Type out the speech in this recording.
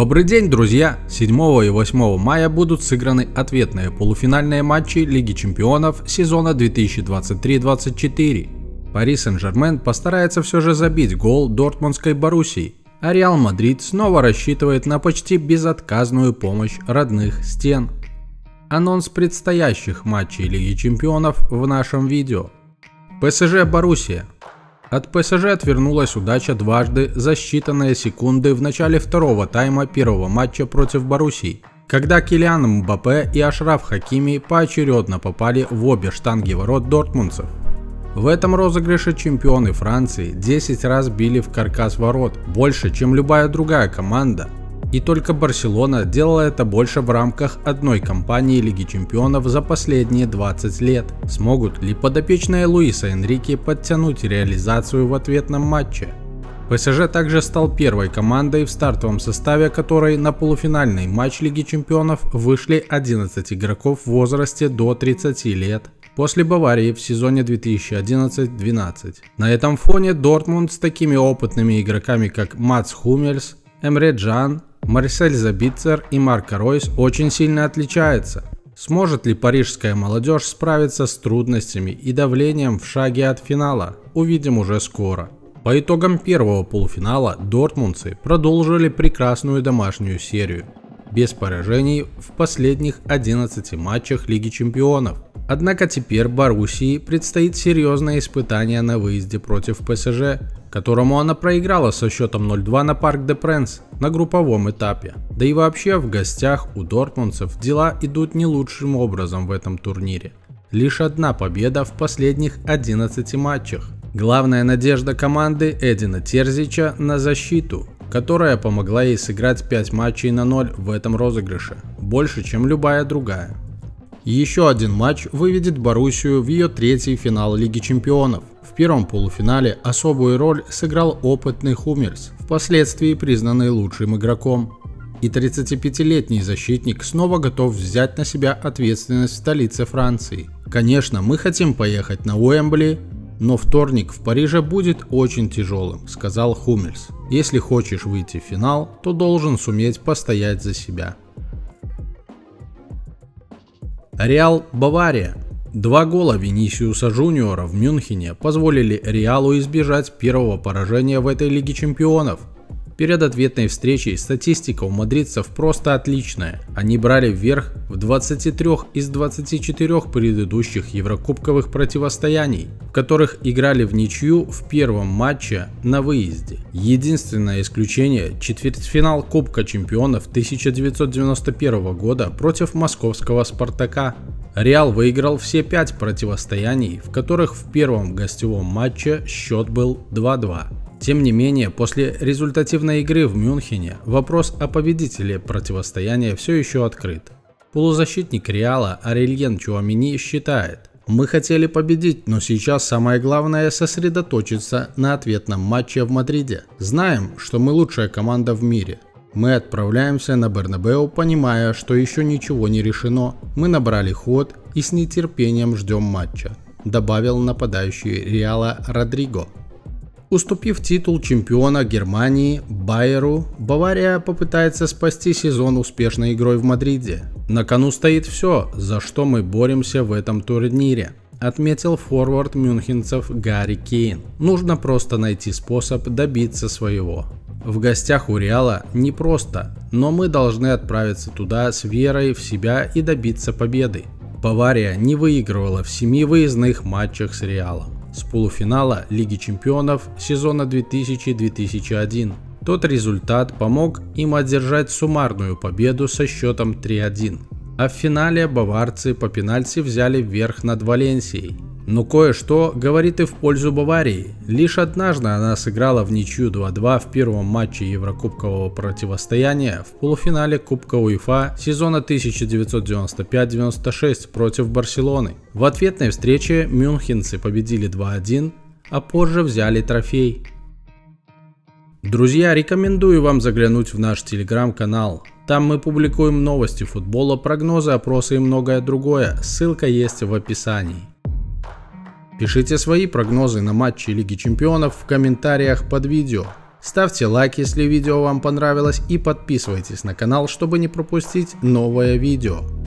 Добрый день, друзья! 7 и 8 мая будут сыграны ответные полуфинальные матчи Лиги Чемпионов сезона 2023-24. Пари Сен-Жермен постарается все же забить гол Дортмундской Боруссии, а Реал Мадрид снова рассчитывает на почти безотказную помощь родных стен. Анонс предстоящих матчей Лиги Чемпионов в нашем видео. ПСЖ Боруссия. От ПСЖ отвернулась удача дважды за считанные секунды в начале второго тайма первого матча против Боруссии, когда Килиан Мбаппе и Ашраф Хакими поочередно попали в обе штанги ворот дортмундцев. В этом розыгрыше чемпионы Франции 10 раз били в каркас ворот, больше, чем любая другая команда. И только Барселона делала это больше в рамках одной кампании Лиги Чемпионов за последние 20 лет. Смогут ли подопечные Луиса Энрике подтянуть реализацию в ответном матче? ПСЖ также стал первой командой, в стартовом составе которой на полуфинальный матч Лиги Чемпионов вышли 11 игроков в возрасте до 30 лет. После Баварии в сезоне 2011-12. На этом фоне Дортмунд с такими опытными игроками, как Матс Хуммельс, Эмре Джан, Марсель Забитцер и Марко Ройс очень сильно отличается. Сможет ли парижская молодежь справиться с трудностями и давлением в шаге от финала? Увидим уже скоро. По итогам первого полуфинала дортмундцы продолжили прекрасную домашнюю серию, без поражений в последних 11 матчах Лиги Чемпионов. Однако теперь Боруссии предстоит серьезное испытание на выезде против ПСЖ, которому она проиграла со счетом 0-2 на Парк де Пренс на групповом этапе. Да и вообще в гостях у дортмундцев дела идут не лучшим образом в этом турнире. Лишь одна победа в последних 11 матчах. Главная надежда команды Эдина Терзича на защиту, которая помогла ей сыграть 5 матчей на 0 в этом розыгрыше, больше, чем любая другая. Еще один матч выведет Боруссию в ее третий финал Лиги Чемпионов. В первом полуфинале особую роль сыграл опытный Хуммельс, впоследствии признанный лучшим игроком. И 35-летний защитник снова готов взять на себя ответственность в столице Франции. Конечно, мы хотим поехать на Уэмбли, но вторник в Париже будет очень тяжелым, сказал Хуммельс. Если хочешь выйти в финал, то должен суметь постоять за себя. Реал Бавария. 2 гола Винисиуса Джуниора в Мюнхене позволили Реалу избежать первого поражения в этой Лиге Чемпионов. Перед ответной встречей статистика у мадридцев просто отличная. Они брали вверх в 23 из 24 предыдущих еврокубковых противостояний, в которых играли в ничью в первом матче на выезде. Единственное исключение – четвертьфинал Кубка Чемпионов 1991 года против московского Спартака. Реал выиграл все 5 противостояний, в которых в первом гостевом матче счет был 2-2. Тем не менее, после результативной игры в Мюнхене вопрос о победителе противостояния все еще открыт. Полузащитник Реала Арельен Чуамени считает: «Мы хотели победить, но сейчас самое главное сосредоточиться на ответном матче в Мадриде. Знаем, что мы лучшая команда в мире. Мы отправляемся на Бернабеу, понимая, что еще ничего не решено. Мы набрали ход и с нетерпением ждем матча», добавил нападающий Реала Родриго. Уступив титул чемпиона Германии Байеру, Бавария попытается спасти сезон успешной игрой в Мадриде. «На кону стоит все, за что мы боремся в этом турнире», отметил форвард мюнхенцев Гарри Кейн. «Нужно просто найти способ добиться своего. В гостях у Реала непросто, но мы должны отправиться туда с верой в себя и добиться победы». Бавария не выигрывала в 7 выездных матчах с Реалом с полуфинала Лиги Чемпионов сезона 2000-2001. Тот результат помог им одержать суммарную победу со счетом 3-1. А в финале баварцы по пенальти взяли верх над Валенсией. Но кое-что говорит и в пользу Баварии. Лишь однажды она сыграла в ничью 2-2 в первом матче еврокубкового противостояния в полуфинале Кубка УЕФА сезона 1995-96 против Барселоны. В ответной встрече мюнхенцы победили 2-1, а позже взяли трофей. Друзья, рекомендую вам заглянуть в наш телеграм-канал. Там мы публикуем новости футбола, прогнозы, опросы и многое другое. Ссылка есть в описании. Пишите свои прогнозы на матчи Лиги Чемпионов в комментариях под видео. Ставьте лайк, если видео вам понравилось, и подписывайтесь на канал, чтобы не пропустить новое видео.